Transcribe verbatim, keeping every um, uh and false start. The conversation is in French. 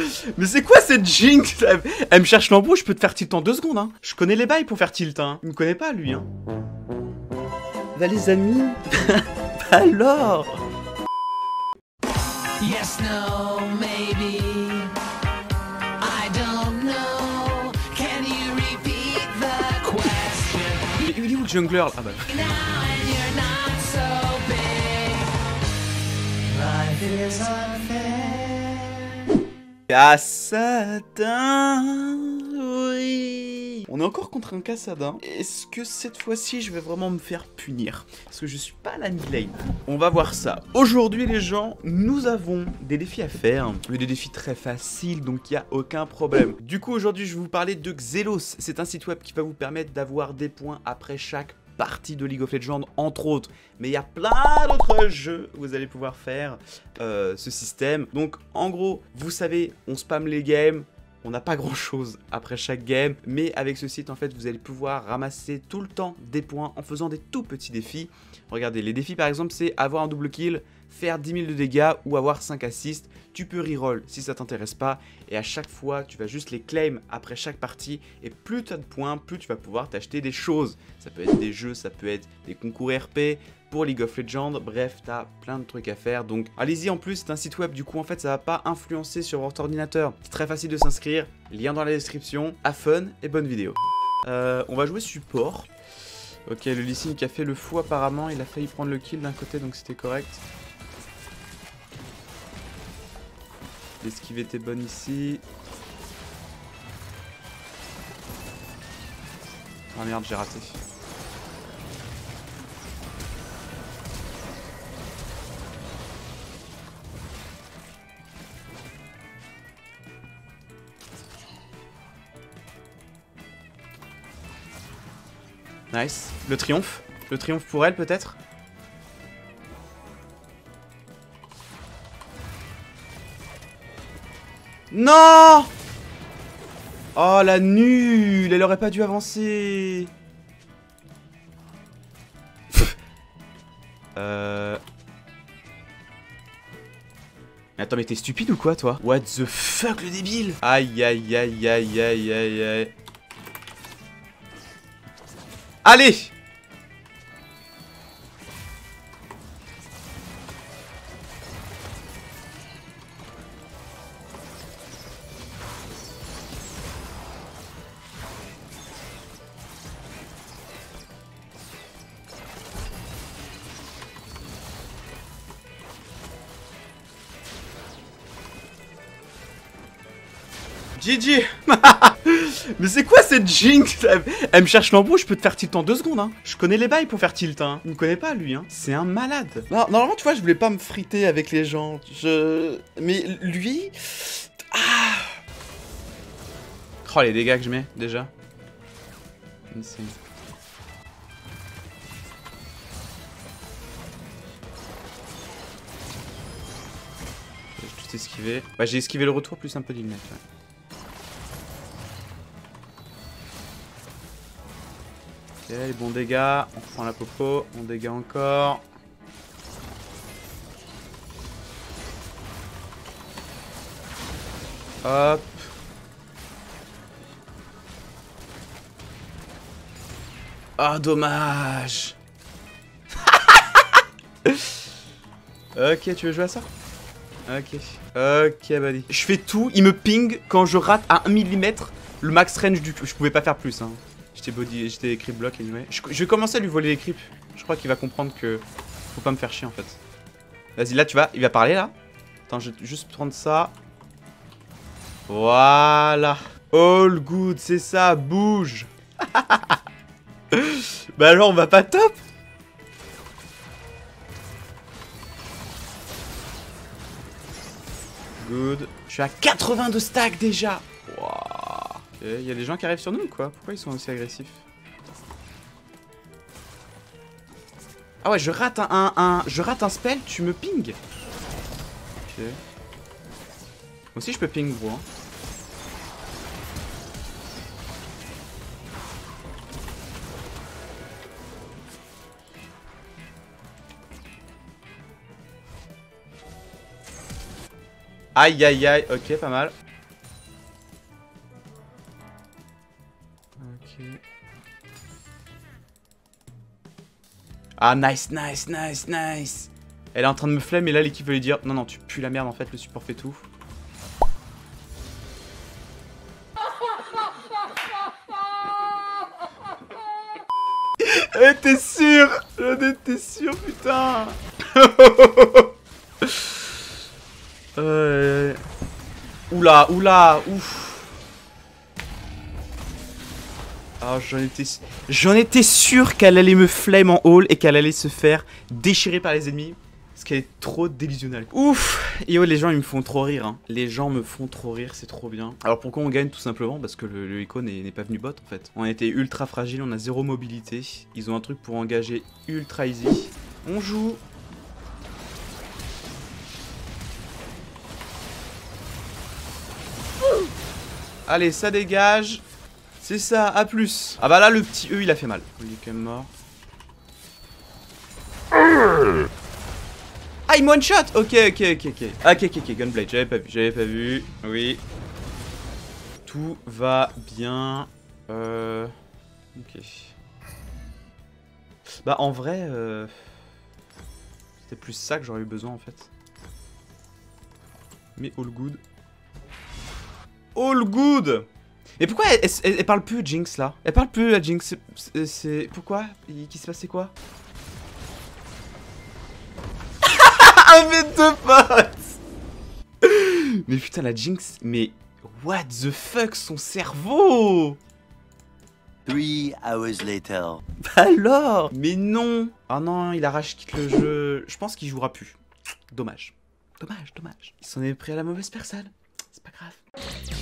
Mais c'est quoi cette jinx? Elle me cherche l'embrouille, je peux te faire tilt en deux secondes, hein. Je connais les bails pour faire tilt, hein. Il me connaît pas, lui, hein. Bah les amis. Bah alors. Yes, no, maybe. I don't know. Can you repeat the question? Mais il est où le jungler là? Ah bah. Now and you're not so big. Life is unfair. Cassadin, oui. On est encore contre un Cassadin. Est-ce que cette fois-ci, je vais vraiment me faire punir? Parce que je suis pas la mid-lane. On va voir ça. Aujourd'hui, les gens, nous avons des défis à faire. Mais des défis très faciles, donc il n'y a aucun problème. Du coup, aujourd'hui, je vais vous parler de Xelos. C'est un site web qui va vous permettre d'avoir des points après chaque partie de League of Legends, entre autres. Mais il y a plein d'autres jeux où vous allez pouvoir faire euh, ce système. Donc, en gros, vous savez, on spam les games. On n'a pas grand chose après chaque game, mais avec ce site en fait vous allez pouvoir ramasser tout le temps des points en faisant des tout petits défis. Regardez, les défis par exemple c'est avoir un double kill, faire dix mille de dégâts ou avoir cinq assists. Tu peux reroll si ça t'intéresse pas et à chaque fois tu vas juste les claim après chaque partie et plus tu as de points, plus tu vas pouvoir t'acheter des choses. Ça peut être des jeux, ça peut être des concours R P pour League of Legends, bref, tu as plein de trucs à faire. Donc allez-y, en plus c'est un site web, du coup en fait ça va pas influencer sur votre ordinateur. C'est très facile de s'inscrire, lien dans la description, have fun et bonne vidéo. Euh, on va jouer support. Ok, le Lee Sin qui a fait le fou apparemment, il a failli prendre le kill d'un côté donc c'était correct. L'esquive était bonne ici. Ah merde, j'ai raté. Nice. Le triomphe. Le triomphe pour elle peut-être. Non! Oh la nulle! Elle aurait pas dû avancer. euh... Mais attends, mais t'es stupide ou quoi toi? What the fuck le débile? Aïe aïe aïe aïe aïe aïe aïe. Allez! G G. Mais c'est quoi cette jinx? Elle me cherche l'embrouille, je peux te faire tilt en deux secondes, hein. Je connais les bails pour faire tilt, hein. Il me connaît pas, lui, hein. C'est un malade. Non, normalement, tu vois, je voulais pas me friter avec les gens. Je... Mais lui... Ah. Oh, les dégâts que je mets, déjà. Insane. J'ai tout esquivé. Bah, j'ai esquivé le retour plus un peu d'ignite, ouais. Ok, les bons dégâts, on reprend la popo, bon dégâts encore. Hop. Ah, dommage. Ok, tu veux jouer à ça? Ok. Ok, buddy. Je fais tout, il me ping quand je rate à un millimètre le max range du... Je pouvais pas faire plus, hein. J'étais body, j'étais creep block anyway. Je, je vais commencer à lui voler les creeps. Je crois qu'il va comprendre que faut pas me faire chier en fait. Vas-y, là tu vas, il va parler là. Attends, je vais juste prendre ça. Voilà. All good, c'est ça, bouge. Bah alors on va pas top. Good. Je suis à quatre-vingts de stack déjà. Wow. Ok, il y a des gens qui arrivent sur nous ou quoi? Pourquoi ils sont aussi agressifs? Ah ouais, je rate un, un, un, je rate un spell, tu me ping. Ok. Moi aussi je peux ping, bro. Hein. Aïe aïe aïe, ok, pas mal. Ok. Ah, nice, nice, nice, nice. Elle est en train de me flemme et là l'équipe va lui dire non, non, tu pues la merde en fait, le support fait tout. J'en étais sûr. J'en étais sûr, putain. euh... Oula, oula, ouf. Ah, j'en étais... J'en étais sûr qu'elle allait me flemme en haul et qu'elle allait se faire déchirer par les ennemis. Parce qu'elle est trop délusionnelle. Ouf. Yo, les gens ils me font trop rire hein. Les gens me font trop rire, c'est trop bien. Alors pourquoi on gagne? Tout simplement parce que le, le Echo n'est pas venu bot en fait. On a été ultra fragile, on a zéro mobilité. Ils ont un truc pour engager ultra easy. On joue. Allez, ça dégage. C'est ça, à plus. Ah bah là, le petit E, il a fait mal. Il est quand même mort. Ah, il me one shot. Ok, ok, ok, ok. Ok, ok, ok, Gunblade, j'avais pas vu, j'avais pas vu. Oui. Tout va bien. Euh... Ok. Bah, en vrai... Euh... C'était plus ça que j'aurais eu besoin, en fait. Mais all good. All good. Mais pourquoi elle, elle, elle parle plus Jinx là? Elle parle plus la Jinx. C'est pourquoi? Qui se passait quoi? Un mètre de pote. Mais putain la Jinx. Mais what the fuck son cerveau? Three hours later. Bah alors? Mais non. Ah non, il arrache quitte le jeu. Je pense qu'il jouera plus. Dommage. Dommage, dommage. Il s'en est pris à la mauvaise personne. C'est pas grave.